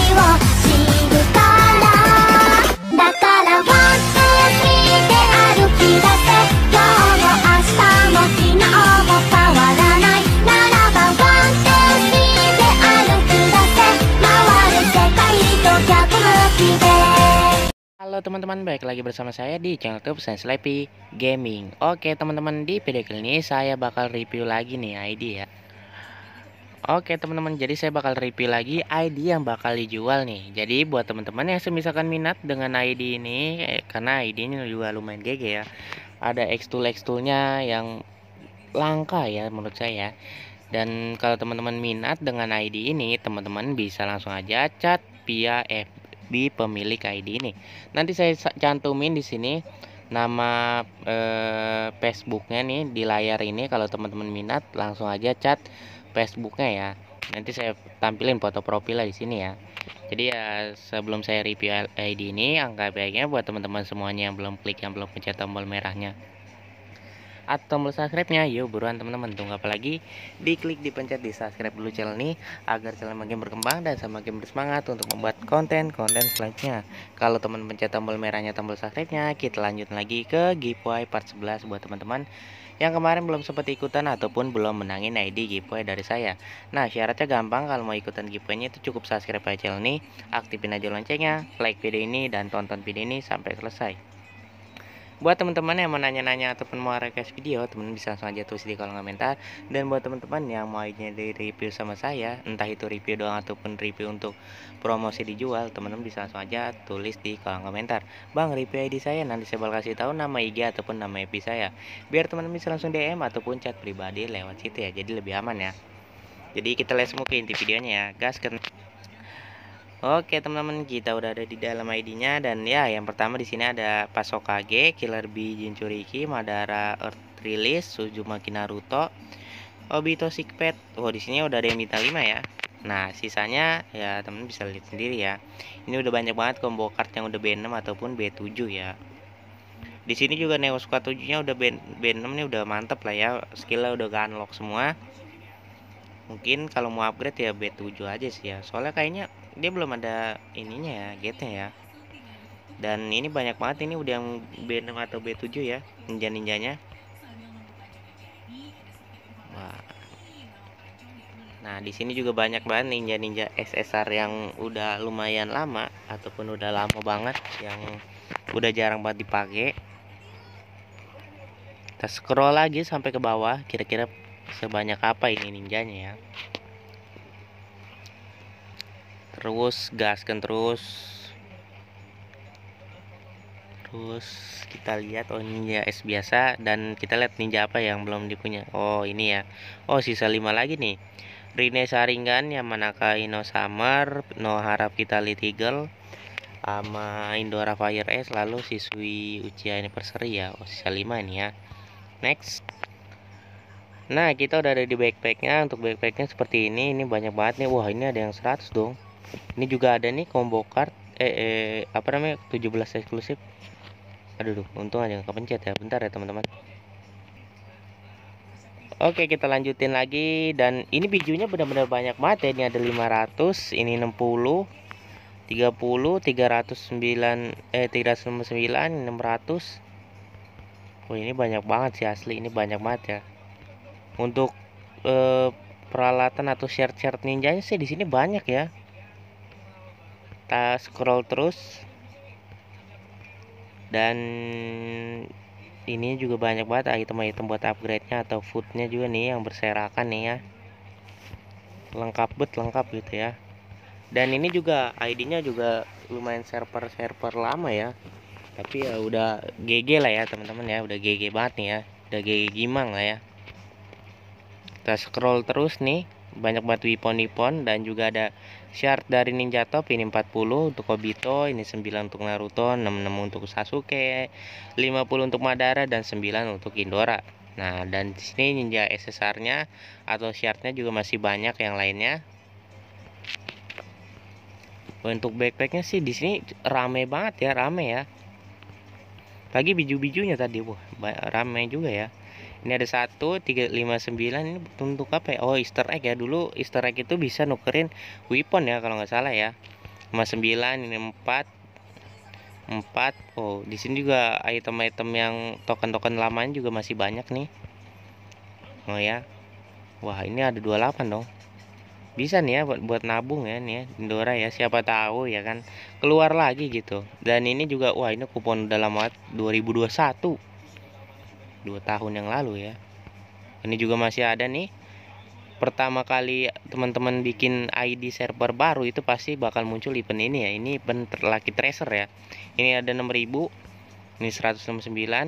を知るからだからワンツースリーで歩き出せ今日も明日も昨日も変わらないならばワンツースリーで歩き出せ回る世界と逆向きで。 Halo teman-teman, balik lagi bersama saya di channel YouTube Sleepy Gaming. Oke teman-teman, di video kali ini saya bakal review lagi nih ID ya. Oke teman-teman, jadi saya bakal review lagi ID yang bakal dijual nih. Jadi buat teman-teman yang misalkan minat dengan ID ini, karena ID ini juga lumayan GG ya. Ada X-Tool-nya yang langka ya menurut saya. Dan kalau teman-teman minat dengan ID ini, teman-teman bisa langsung aja chat via FB pemilik ID ini. Nanti saya cantumin di sini nama Facebooknya nih di layar ini. Kalau teman-teman minat langsung aja chat Facebooknya ya. Nanti saya tampilin foto profilnya di sini ya. Jadi ya sebelum saya review ID ini, angka baiknya buat teman-teman semuanya yang belum klik, yang belum pencet tombol merahnya atau tombol subscribe-nya, yuk buruan teman-teman, tunggu apa lagi, diklik, dipencet, di subscribe dulu channel ini agar channel makin berkembang dan semakin bersemangat untuk membuat konten-konten selanjutnya. Kalau teman pencet tombol merahnya, tombol subscribe-nya, kita lanjut lagi ke giveaway part 11 buat teman-teman yang kemarin belum sempat ikutan ataupun belum menangin ID giveaway dari saya. Nah, syaratnya gampang. Kalau mau ikutan giveaway-nya itu cukup subscribe aja channel ini, aktifin aja loncengnya, like video ini, dan tonton video ini sampai selesai. Buat teman-teman yang mau nanya-nanya ataupun mau request video, teman-teman bisa langsung aja tulis di kolom komentar. Dan buat teman-teman yang mau ID di review sama saya, entah itu review doang ataupun review untuk promosi dijual, teman-teman bisa langsung aja tulis di kolom komentar. Bang, review ID saya, nanti saya bakal kasih tahu nama IG ataupun nama FB saya, biar teman-teman bisa langsung DM ataupun chat pribadi lewat situ ya, jadi lebih aman ya. Jadi kita langsung ke inti videonya ya, gas ke. Oke teman-teman, kita udah ada di dalam ID-nya, dan ya yang pertama di sini ada Pasokage, Killer Bee, Jinchuriki, Madara, Earth Release, Uzumaki Naruto, Obito Sick Pet. Oh, di sini udah ada yang bintang 5 ya. Nah, sisanya ya teman-teman bisa lihat sendiri ya. Ini udah banyak banget combo card yang udah B6 ataupun B7 ya. Di sini juga Neo Squad 7-nya udah B6 nih, udah mantep lah ya. Skillnya udah unlock semua. Mungkin kalau mau upgrade ya B7 aja sih ya, soalnya kayaknya dia belum ada ininya ya, gate-nya ya. Dan ini banyak banget, ini udah yang B6 atau B7 ya, ninja-ninjanya. Wah. Nah, di sini juga banyak banget ninja-ninja SSR yang udah lumayan lama ataupun udah lama banget, yang udah jarang banget dipakai. Kita scroll lagi sampai ke bawah, kira-kira sebanyak apa ini ninjanya ya. Terus gaskan terus kita lihat. Oh, ninja S biasa, dan kita lihat ninja apa yang belum dipunya. Oh, ini ya. Oh, sisa 5 lagi nih. Rine Sharingan, Yamanaka Ino Summer, Nohara Vitality Girl, sama Indora Fire S, lalu Shisui Uchiha Anniversary ya. Oh, sisa 5 ini ya. Next. Nah, kita udah ada di backpacknya. Untuk backpacknya seperti ini banyak banget nih. Wah, ini ada yang 100 dong. Ini juga ada nih combo card apa namanya, 17 eksklusif. Aduh, untung aja nggak kepencet ya. Bentar ya teman-teman. Oke, kita lanjutin lagi. Dan ini bijunya benar-benar banyak banget ya. Ini ada 500, ini 60, 30, 309, 309, 600. Oh, ini banyak banget sih asli. Ini banyak banget ya. Untuk peralatan atau shirt ninjanya sih di sini banyak ya. Kita scroll terus, dan ini juga banyak banget item-item buat upgrade-nya atau food-nya juga nih yang berserakan nih ya. Lengkap gitu ya. Dan ini juga ID-nya juga lumayan server lama ya. Tapi ya udah GG lah ya teman-teman ya, udah GG banget nih ya. Udah GG gimang lah ya. Kita scroll terus nih, banyak banget weapon, dan juga ada shard dari Ninja Top. Ini 40 untuk Obito, ini 9 untuk Naruto, 66 untuk Sasuke, 50 untuk Madara, dan 9 untuk Indora. Nah, dan di sini ninja SSR-nya atau shard-nya juga masih banyak yang lainnya. Untuk backpack-nya sih di sini rame banget ya, rame ya. Lagi biju-bijunya tadi, wah, rame juga ya. Ini ada 1359, ini untuk apa ya? Oh, Easter egg ya. Dulu Easter egg itu bisa nukerin weapon ya kalau nggak salah ya. 59, ini 4. Oh, di sini juga item-item yang token-token lamanya juga masih banyak nih. Oh ya. Wah, ini ada 28 dong. Bisa nih ya buat nabung ya nih ya, Indora ya, siapa tahu ya kan keluar lagi gitu. Dan ini juga, wah, ini kupon udah lama, 2021. 2 tahun yang lalu ya. Ini juga masih ada nih. Pertama kali teman-teman bikin ID server baru itu pasti bakal muncul event ini ya. Ini event Lucky Treasure ya. Ini ada 6000. Ini 169.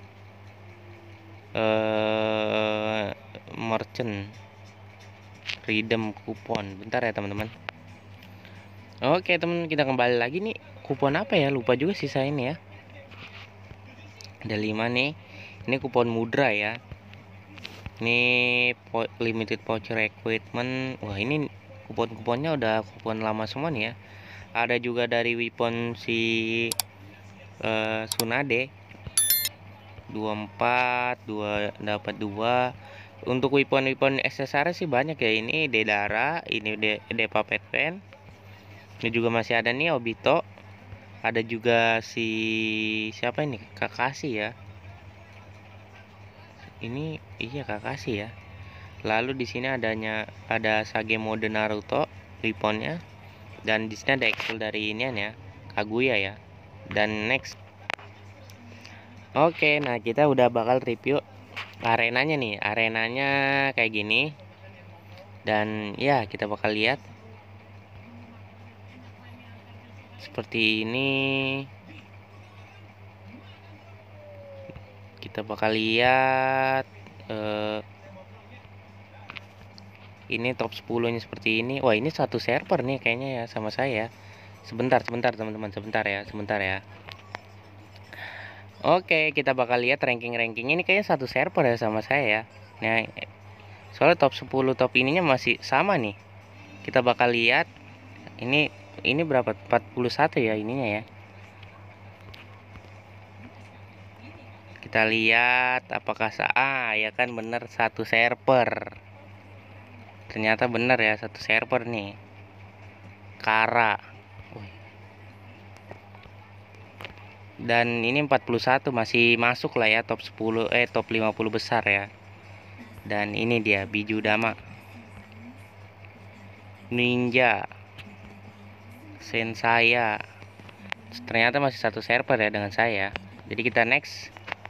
Merchant redeem kupon. Bentar ya teman-teman. Oke teman, kita kembali lagi nih. Kupon apa ya? Lupa juga sih saya ini ya. Ada 5 nih. Ini kupon mudra ya. Ini limited voucher equipment. Wah, ini kupon-kuponnya udah kupon lama semua nih ya. Ada juga dari weapon si Tsunade 24, 2 dapat 2. Untuk weapon aksesoris sih banyak ya. Ini Dedara, ini Depa Pet Pen. Ini juga masih ada nih Obito. Ada juga si siapa ini? Kakashi ya. Ini iya Kakashi ya. Lalu di sini ada Sage mode Naruto weaponnya, dan di sini ada Excel dari inian ya, Kaguya ya. Dan next. Oke, nah kita udah bakal review arenanya nih. Arenanya kayak gini. Dan ya, kita bakal lihat seperti ini. Kita bakal lihat ini top 10 nya seperti ini. Wah, ini satu server nih kayaknya ya sama saya. Sebentar teman-teman, sebentar ya. Oke, kita bakal lihat ranking ini kayaknya satu server ya sama saya ya. Nah, soalnya top 10 top ininya masih sama nih. Kita bakal lihat ini berapa? 41 ya ininya ya. Kita lihat apakah ya kan bener satu server. Ternyata bener ya, satu server nih. Kara. Dan ini 41 masih masuk lah ya top 10 top 50 besar ya. Dan ini dia Biju Dama, Ninja, Sensaya. Ternyata masih satu server ya dengan saya. Jadi kita next.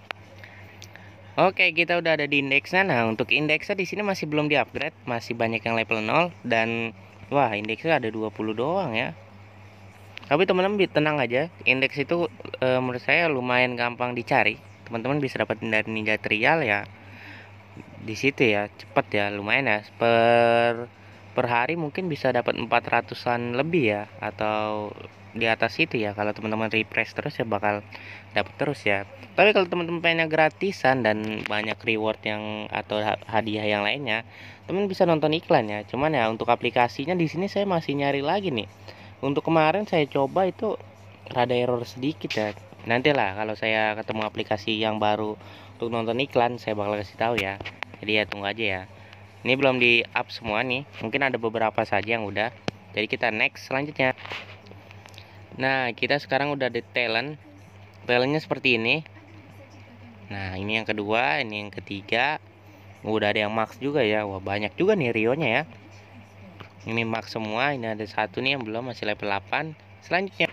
Oke, kita udah ada di indeksnya. Nah, untuk indeksnya di sini masih belum di-upgrade, masih banyak yang level 0 dan wah, indeksnya ada 20 doang ya. Tapi teman-teman tenang aja, indeks itu menurut saya lumayan gampang dicari. Teman-teman bisa dapat dari Ninja Trial ya. Di situ ya, cepet ya, lumayan ya. Per hari mungkin bisa dapat 400-an lebih ya, atau di atas itu ya. Kalau teman-teman refresh terus ya bakal dapat terus ya. Tapi kalau teman-teman pengennya gratisan dan banyak reward yang atau hadiah yang lainnya, teman bisa nonton iklan ya. Cuman ya untuk aplikasinya di sini saya masih nyari lagi nih. Untuk kemarin saya coba itu rada error sedikit ya. Nantilah kalau saya ketemu aplikasi yang baru untuk nonton iklan saya bakal kasih tahu ya. Jadi ya tunggu aja ya. Ini belum di up semua nih. Mungkin ada beberapa saja yang udah. Jadi kita next selanjutnya. Nah, kita sekarang udah di talent. Talentnya seperti ini. Nah, ini yang kedua, ini yang ketiga. Udah ada yang max juga ya. Wah, banyak juga nih Rio-nya ya. Ini max semua. Ini ada satu nih yang belum, masih level 8. Selanjutnya.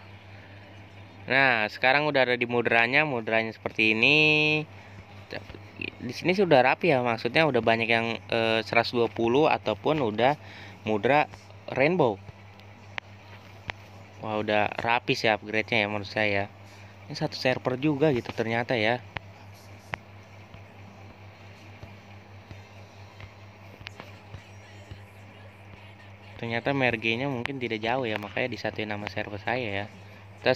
Nah, sekarang udah ada di mudranya. Mudranya seperti ini. Di sini sudah rapi ya. Maksudnya udah banyak yang 120 ataupun udah mudra rainbow. Wah, udah rapi sih upgrade-nya ya menurut saya. Ini satu server juga gitu ternyata ya. Ternyata mergenya mungkin tidak jauh ya, makanya disatuin nama server saya ya. Kita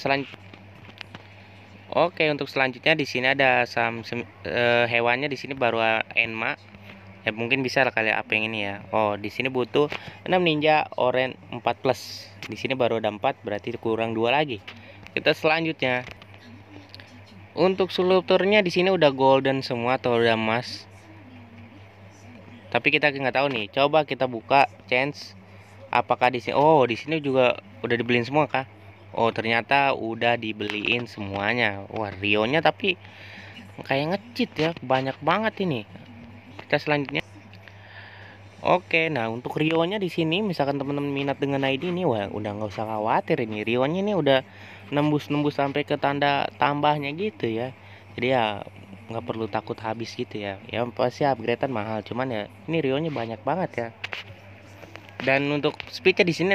Oke, untuk selanjutnya di sini ada hewannya di sini baru Enma. Ya mungkin bisa lah kalian apa yang ini ya. Oh, di sini butuh 6 ninja orange 4+. Di sini baru ada 4, berarti kurang 2 lagi. Kita selanjutnya. Untuk sulturnya di sini udah golden semua atau udah emas. Tapi kita nggak tahu nih. Coba kita buka chance Apakah di sini? Oh, di sini juga udah dibeliin semua kah? Oh, ternyata udah dibeliin semuanya. Wah, Rionya tapi kayak ngecit ya, banyak banget ini. Kita selanjutnya. Oke, nah untuk Rionya di sini, misalkan teman-teman minat dengan ID ini, wah udah nggak usah khawatir ini. Rionya ini udah nembus-nembus sampai ke tanda tambahnya gitu ya. Jadi ya nggak perlu takut habis gitu ya. Ya pasti upgradean mahal, cuman ya ini Rionya banyak banget ya. Dan untuk speednya di sini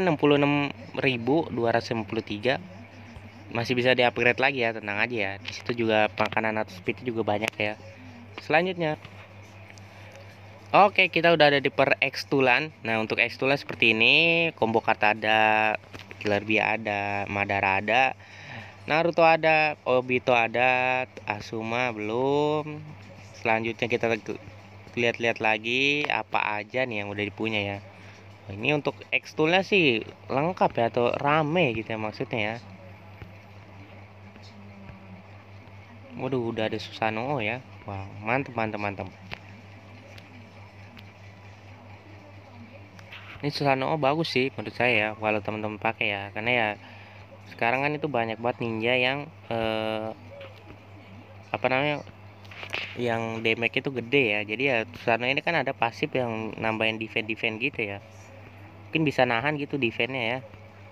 66.253, masih bisa di-upgrade lagi ya, tenang aja ya. Di situ juga makanan atau speednya juga banyak ya. Selanjutnya. Oke, kita udah ada di per X-Tulan. Nah, untuk X-Tulan seperti ini, combo kartu ada, Killer Bee ada, Madara ada, Naruto ada, Obito ada, Asuma belum. Selanjutnya kita lihat-lihat lagi apa aja nih yang udah dipunya ya. Ini untuk X-Toolnya sih lengkap ya, atau rame gitu ya maksudnya ya. Waduh, udah ada Susanoo ya. Wow, mantep mantep mantep. Ini Susanoo bagus sih menurut saya ya, kalau teman-teman pakai ya, karena ya sekarang kan itu banyak banget ninja yang apa namanya, yang damage itu gede ya. Jadi ya Susanoo ini kan ada pasif yang nambahin defense gitu ya, mungkin bisa nahan gitu defense-nya ya.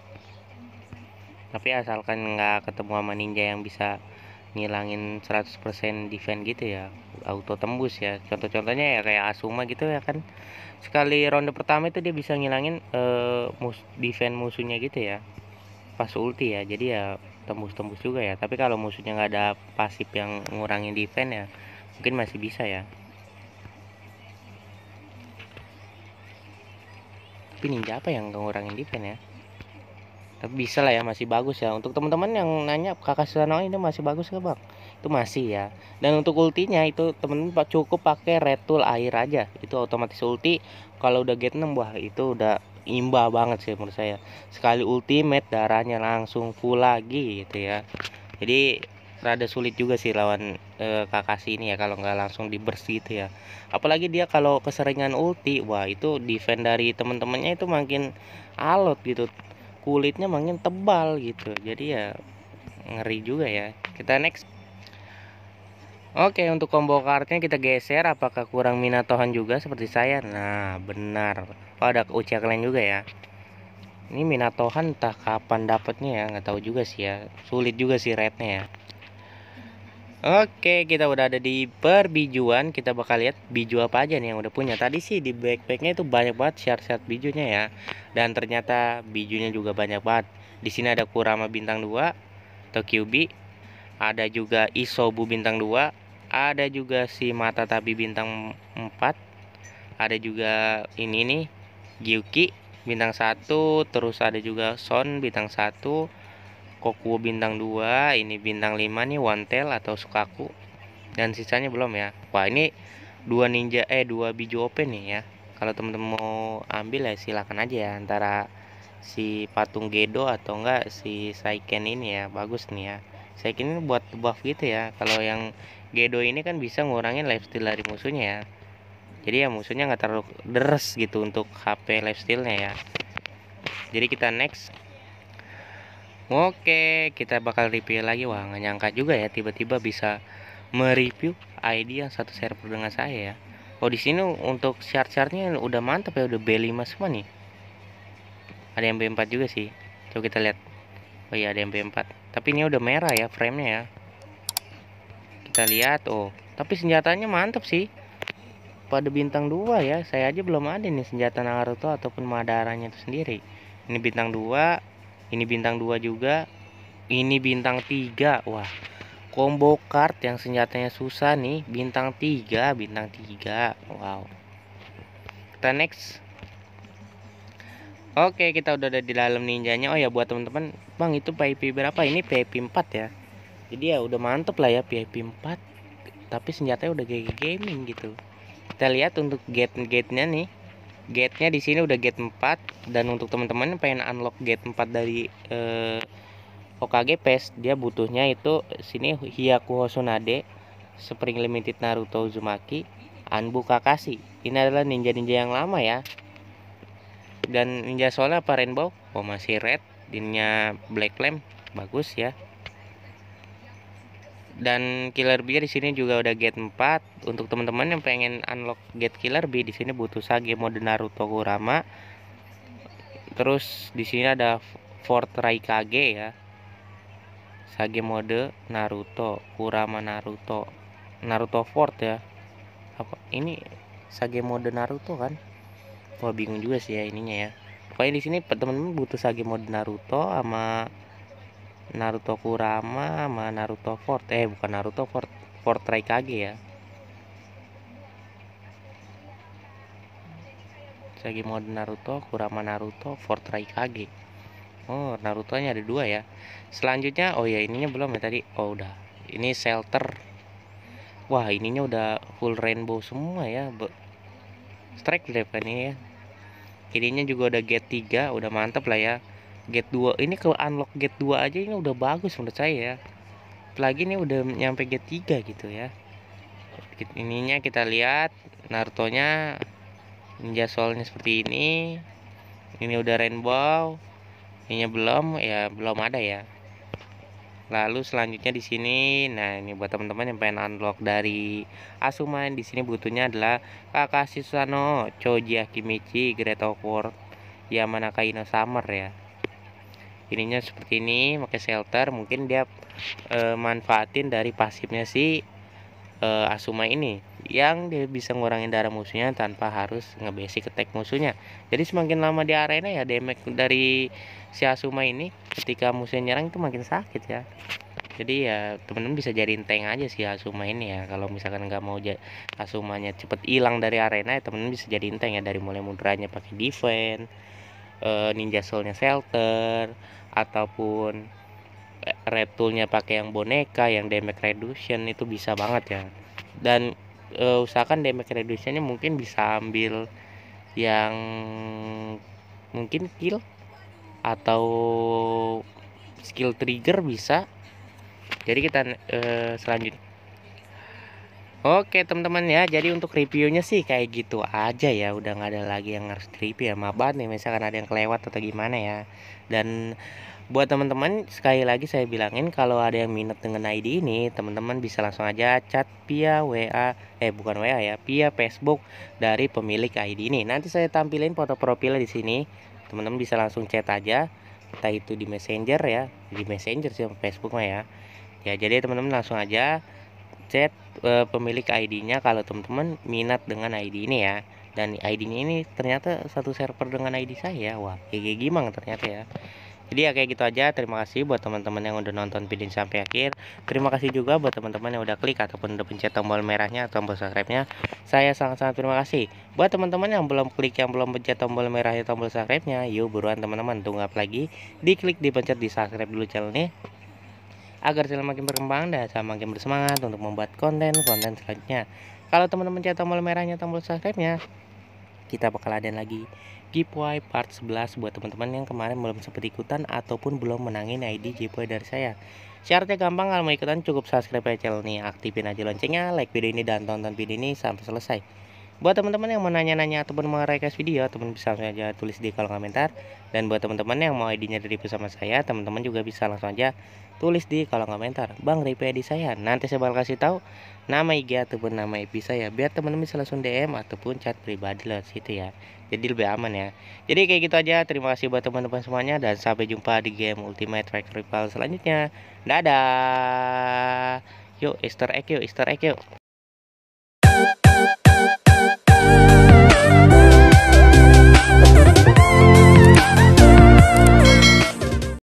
Tapi asalkan nggak ketemu sama ninja yang bisa ngilangin 100% defense gitu ya, auto tembus ya. Contoh-contohnya ya kayak Asuma gitu ya kan, sekali ronde pertama itu dia bisa ngilangin defense musuhnya gitu ya pas ulti ya. Jadi ya tembus-tembus juga ya. Tapi kalau musuhnya nggak ada pasif yang ngurangin defense ya, mungkin masih bisa ya. Tapi ninja apa yang ngurangin defense ya? Tapi bisa lah ya, masih bagus ya. Untuk teman-teman yang nanya kakak Susanoo ini masih bagus nggak bang? Itu masih ya. Dan untuk ultinya itu temen-temen cukup pakai red tool air aja, itu otomatis ulti. Kalau udah get 6, wah itu udah imba banget sih menurut saya. Sekali ultimate darahnya langsung full lagi gitu ya. Jadi rada sulit juga sih lawan Kakashi ini ya, kalau nggak langsung di burst gitu ya. Apalagi dia kalau keseringan ulti, wah itu defense dari teman-temannya itu makin alot gitu, kulitnya makin tebal gitu. Jadi ya ngeri juga ya. Kita next. Oke, untuk combo cardnya kita geser. Apakah kurang Minatohan juga seperti saya? Nah benar. Oh, ada Uchiha Clan juga ya. Ini Minatohan entah kapan dapatnya ya, nggak tahu juga sih ya. Sulit juga sih rate-nya ya. Oke, kita udah ada di perbijuan. Kita bakal lihat biju apa aja nih yang udah punya. Tadi sih di backpacknya itu banyak banget syarat-syarat bijunya ya. Dan ternyata bijunya juga banyak banget. Di sini ada Kurama bintang 2 atau QB. Ada juga Isobu bintang 2. Ada juga si Mata Tabi bintang 4. Ada juga ini nih, Gyuki bintang 1. Terus ada juga Son bintang 1. Kokuo bintang 2, ini bintang 5 nih, One Tail atau Sukaku. Dan sisanya belum ya. Wah, ini dua biju open nih ya. Kalau temen-temen mau ambil ya silakan aja ya, antara si patung Gedo atau enggak si Saiken ini ya. Bagus nih ya. Saiken ini buat buff gitu ya. Kalau yang Gedo ini kan bisa ngurangin lifesteal dari musuhnya ya. Jadi ya musuhnya nggak terlalu deres gitu untuk HP lifestealnya ya. Jadi kita next. Oke, kita bakal review lagi. Wah, nggak nyangka juga ya tiba-tiba bisa mereview ID yang satu server dengan saya ya. Oh, di sini untuk chart-chartnya udah mantap ya, udah B5 semua nih. Ada yang B4 juga sih. Coba kita lihat. Oh iya, ada yang B4. Tapi ini udah merah ya framenya ya. Kita lihat. Oh, tapi senjatanya mantap sih. Pada bintang 2 ya. Saya aja belum ada nih senjata Naruto ataupun Madaranya itu sendiri. Ini bintang 2. Ini bintang 2 juga. Ini bintang 3. Wah, combo card yang senjatanya susah nih. Bintang 3. Bintang 3. Wow. Kita next. Oke, kita udah ada di dalam ninjanya. Oh ya, buat teman-teman, bang itu PIP berapa? Ini PIP 4 ya. Jadi ya udah mantep lah ya PIP 4. Tapi senjatanya udah GG gaming gitu. Kita lihat untuk gate-nya nih. Gate-nya di sini udah gate 4. Dan untuk teman-teman pengen unlock gate 4 dari Hokage Pass, dia butuhnya itu sini Hyaku Hoshonade, Spring Limited Naruto Uzumaki, Anbu Kakashi. Ini adalah ninja-ninja yang lama ya. Dan ninja soalnya apa rainbow? Oh masih red, dinnya black lamp, bagus ya. Dan killer bee di sini juga udah gate 4. Untuk teman-teman yang pengen unlock gate killer bee di sini butuh Sage mode Naruto Kurama. Terus di sini ada Fort Raikage ya. Sage mode Naruto Kurama Naruto Fort ya. Apa ini Sage mode Naruto kan? Wah bingung juga sih ya ininya ya. Pokoknya di sini teman-teman butuh Sage mode Naruto sama Naruto Kurama sama Naruto Fort. Bukan Naruto Fort, Fort Raikage ya. Sage mode Naruto Kurama Fort Raikage. Oh Naruto-nya ada 2 ya. Selanjutnya oh ya ininya belum ya tadi. Oh udah. Ini shelter. Wah ininya udah full rainbow semua ya. Strike Drive kan ini ya. Ininya juga udah gate 3, udah mantep lah ya. Gate 2 ini kalau unlock gate 2 aja ini udah bagus menurut saya ya. Apalagi ini udah nyampe gate 3 gitu ya. Ininya kita lihat Naruto-nya ninja soulnya seperti ini. Ini udah rainbow. Ininya belum ya, belum ada ya. Lalu selanjutnya di sini, nah ini buat teman-teman yang pengen unlock dari Asuma, di sini butuhnya adalah Kakashi Susano, Choji Akimichi, Great Award, Yamanaka Ino Summer ya. Ininya seperti ini, pakai shelter, mungkin dia manfaatin dari pasifnya si Asuma ini, yang dia bisa ngurangin darah musuhnya tanpa harus nge-basic attack musuhnya. Jadi semakin lama di arena ya damage dari si Asuma ini ketika musuhnya nyerang itu makin sakit ya. Jadi ya temen-temen bisa jadiin tank aja si Asuma ini ya. Kalau misalkan nggak mau Asumanya cepet hilang dari arena ya temen-temen bisa jadiin tank ya, dari mulai mudranya pakai defense, ninja soulnya shelter, ataupun red toolnya pakai yang boneka yang damage reduction, itu bisa banget ya. Dan usahakan damage reductionnya mungkin bisa ambil yang mungkin kill atau skill trigger bisa. Jadi kita selanjutnya oke teman-teman ya, jadi untuk reviewnya sih kayak gitu aja ya, udah nggak ada lagi yang harus review ya. Maaf banget nih misalkan ada yang kelewat atau gimana ya. Dan buat teman-teman sekali lagi saya bilangin, kalau ada yang minat dengan ID ini, teman-teman bisa langsung aja chat via WA, bukan WA ya, via Facebook dari pemilik ID ini. Nanti saya tampilin foto profilnya di sini. Teman-teman bisa langsung chat aja, entah itu di Messenger ya, di Messenger sih Facebook mah ya. Ya jadi teman-teman langsung aja chat pemilik ID-nya kalau teman-teman minat dengan ID ini ya. Dan ID-nya ini ternyata satu server dengan ID saya. Wah, kayak gimana ternyata ya. Jadi ya kayak gitu aja. Terima kasih buat teman-teman yang udah nonton video ini sampai akhir. Terima kasih juga buat teman-teman yang udah klik ataupun udah pencet tombol merahnya atau tombol subscribe-nya. Saya sangat-sangat terima kasih. Buat teman-teman yang belum klik, yang belum pencet tombol merahnya, tombol subscribe-nya, yuk buruan teman-teman, tunggu apa lagi? Diklik, dipencet, di subscribe dulu channelnya, agar channel makin berkembang dan saya makin bersemangat untuk membuat konten-konten selanjutnya. Kalau teman-teman pencet tombol merahnya, tombol subscribe-nya, kita bakal ada lagi giveaway part 11 buat teman-teman yang kemarin belum sempat ikutan ataupun belum menangin ID giveaway dari saya. Syaratnya gampang, kalau mau ikutan cukup subscribe aja channel ini, aktifin aja loncengnya, like video ini dan tonton video ini sampai selesai. Buat teman-teman yang mau nanya-nanya ataupun mau request video, teman bisa langsung aja tulis di kolom komentar. Dan buat teman-teman yang mau ID-nya dari bersama saya, teman-teman juga bisa langsung aja tulis di kolom komentar, Bang review ID saya. Nanti saya bakal kasih tahu nama IG ataupun nama IP saya, biar teman-teman bisa langsung DM ataupun chat pribadi lewat situ ya. Jadi lebih aman ya. Jadi kayak gitu aja. Terima kasih buat teman-teman semuanya dan sampai jumpa di game Ultimate Strike Rival selanjutnya. Dadah. Yuk Easter egg yuk, Easter egg yuk.